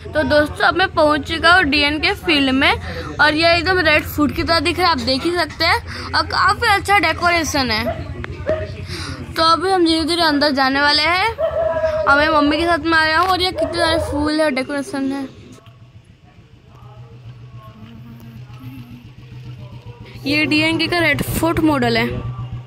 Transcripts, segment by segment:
तो दोस्तों अब मैं पहुंच चुका हूँ डीएन के फील्ड में और ये एकदम रेड फूड की तरह दिख रहा है, आप देख ही सकते हैं और काफी अच्छा डेकोरेशन है। तो अभी हम धीरे धीरे अंदर जाने वाले हैं और मैं मम्मी के साथ में आया हूँ और ये कितने सारे फूल है और डेकोरेशन है। ये डीएन का रेड फूड मॉडल है।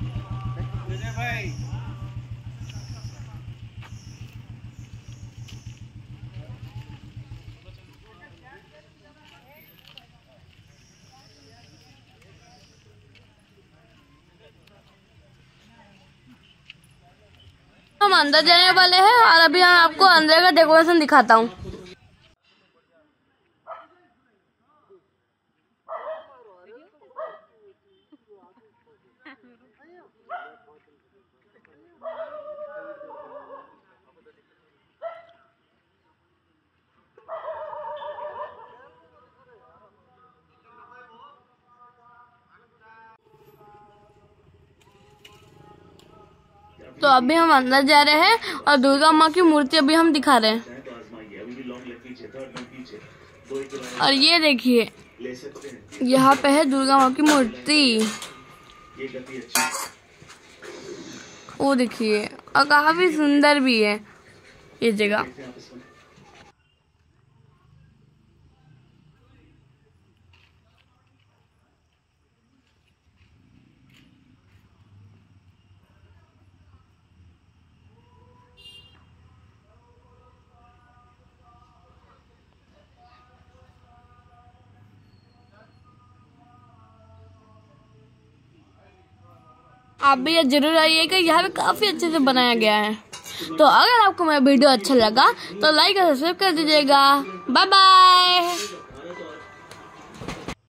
हम अंदर जाने वाले हैं और अभी हम आपको अंदर का डेकोरेशन दिखाता हूँ। तो अभी हम अंदर जा रहे हैं और दुर्गा माँ की मूर्ति अभी हम दिखा रहे हैं। और ये देखिए यहाँ पे है दुर्गा माँ की मूर्ति, वो देखिए और काफी सुंदर भी है ये जगह। आप भी जरूर आइएगा, यहाँ पे काफी अच्छे से बनाया गया है। तो अगर आपको मेरा वीडियो अच्छा लगा तो लाइक और सब्सक्राइब कर दीजिएगा। Bye bye.